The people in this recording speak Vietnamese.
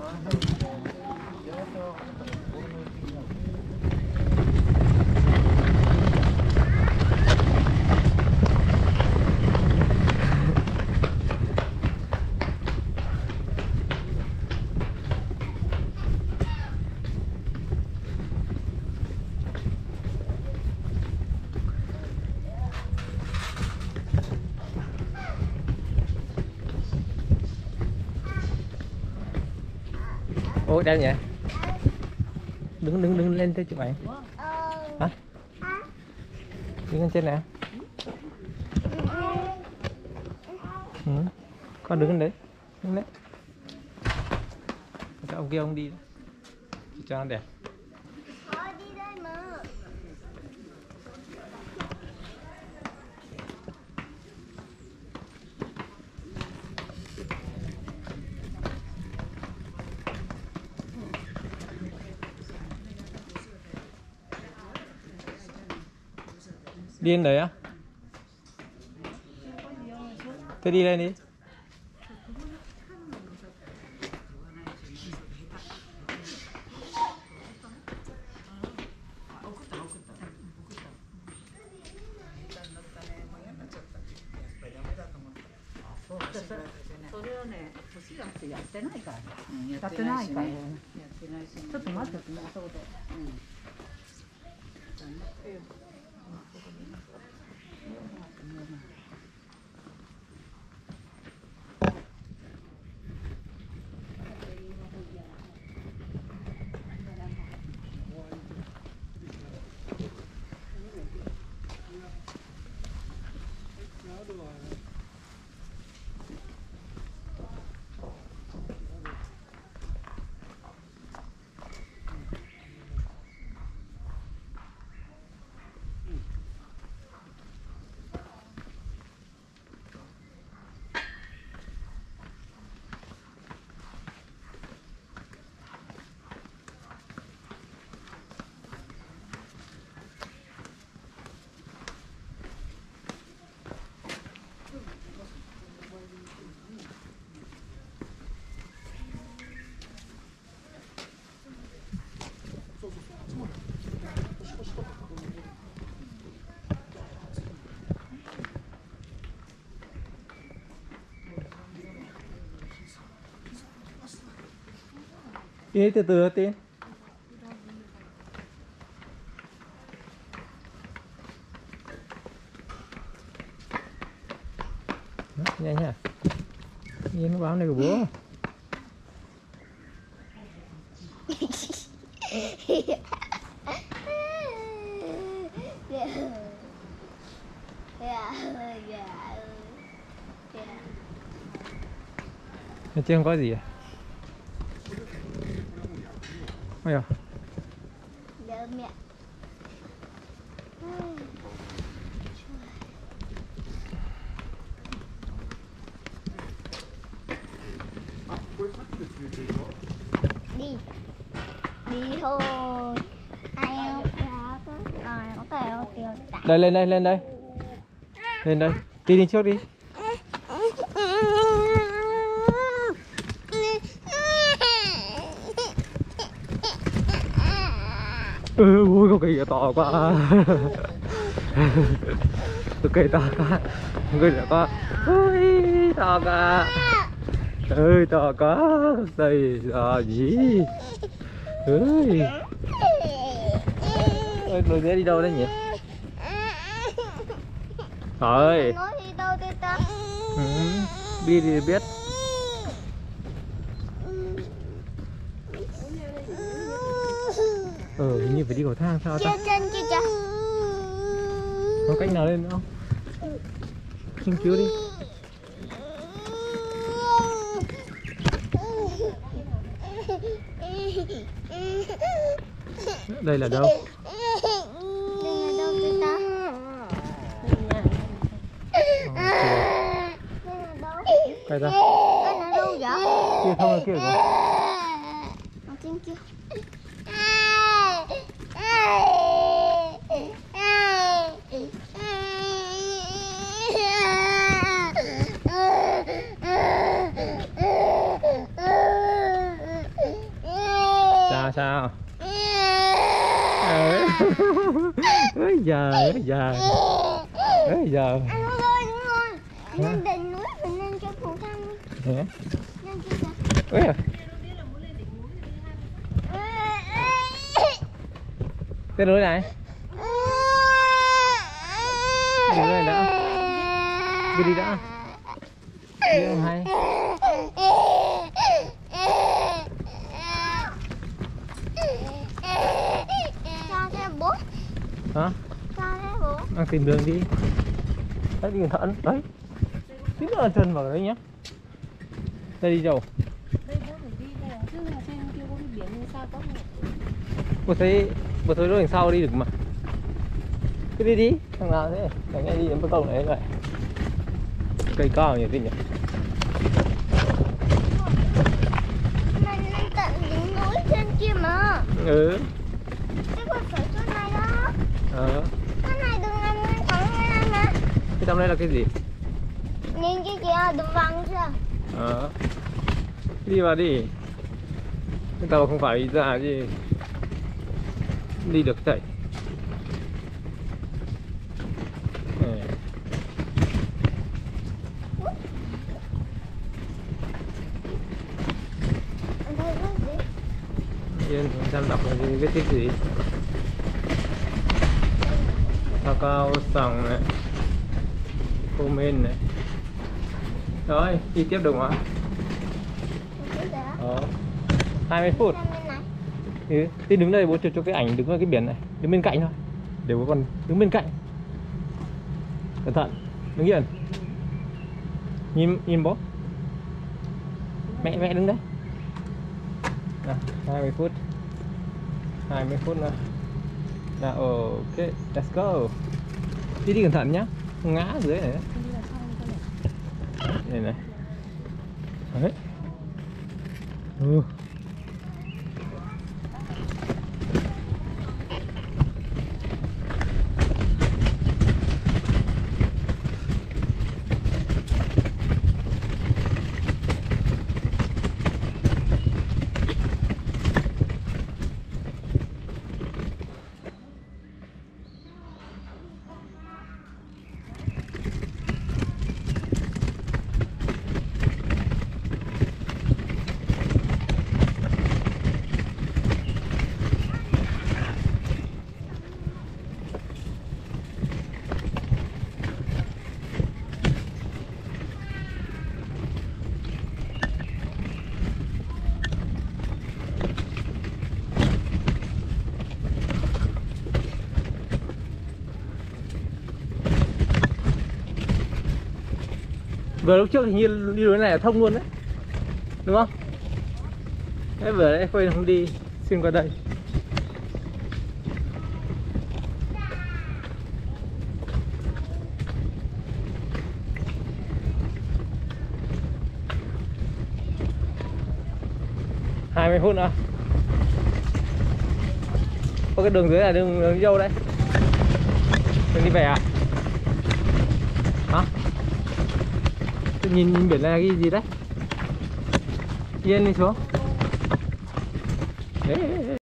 Ôi đang vậy. Đứng lên thế chụp ảnh. Hả? Đứng lên trên nào. Ừ. Con đứng lên đấy. Đứng đấy. Cho ông kia ông đi. Cho nó đẹp. Đi lên đấy á? Thế đi lên đi. Đi từ từ Tiên. Nhanh hả? Nhìn cái báo này của bố. Ở trên không có gì à? Ôi à? Đỡ mẹ. Đi. Đi thôi. Đây lên đây, lên đây. Lên đây. Đi trước đi. Ui con cây to quá. Con cây to quá. Con cây to quá. Ui to quá. Ơi to quá. Đây là gì? Ơi. Người bé đi đâu đấy nhỉ? Rồi. Nói đi đâu đây ta? Đi thì biết. Hình như phải đi cầu thang sao ta? Chân kia kìa. Có cách nào lên nữa không? Xin cứu đi. Đây là đâu? Đây là đâu đây ta? Đây là đâu? Đây ra. Đây là đâu vậy? Kia không là kia rồi. Ở trên kia. giờ. Anh ơi, đúng rồi. Lên đỉnh núi phải lên cái phù thang. Đấy. Lên kia kìa. Ôi giời. Cái núi này. Đi núi này đã. Đi đã. Đi không hay. Cho thế bố. Hả? Cho thế bố. Đang tìm đường đi. Đấy đi cẩn thận. Đấy. Tí nữa là chân vào đấy nhá. Đây đi đâu? Đây bố phải đi này, chứ là trên kia có cái biển như sao có một. Bố thấy đằng sau đi được mà. Cứ đi đi, thằng nào thế? Thằng nghe đi đến bờ cổng này vậy. Cây cao nhiều thế nhỉ? Mình lên tận đỉnh núi trên kia mà. Ừ. Cái con sỏi chỗ này đó. Cái này đừng làm nguyên thẳng như này mà. Cái trong đây là cái gì? Nhìn cái kia đừng văng chưa? Đi vào đi. Cái tàu không phải đi ra chứ. Đi được chạy. Ở đây có gì? Yên, xem đọc là gì, viết cái gì? Kakao sòng này, komen này. Rồi, đi tiếp được mà. Cái gì đó? 20 phút. Xem bên này. Ừ, tí đứng đây bố chụp cho cái ảnh đứng ở cái biển này, đứng bên cạnh thôi. Để bố còn đứng bên cạnh. Cẩn thận, đứng yên. Nhìn bố. Mẹ đứng đấy. Nào, 20 phút. 20 phút nữa. Nào, ok, let's go. Đi cẩn thận nhá, không ngã ở dưới này. Đi vào trong con này. Đây này. Đấy. Ừ. Vừa lúc trước thì như đi lối này là thông luôn đấy, đúng không? Thế vừa đấy quên không đi, xuyên qua đây. Hai mươi phút nữa. Có cái đường dưới là đường dâu đấy. Đường đi về à? Hả? Nhìn biển này là cái gì đấy? Yên đi xuống. Đấy.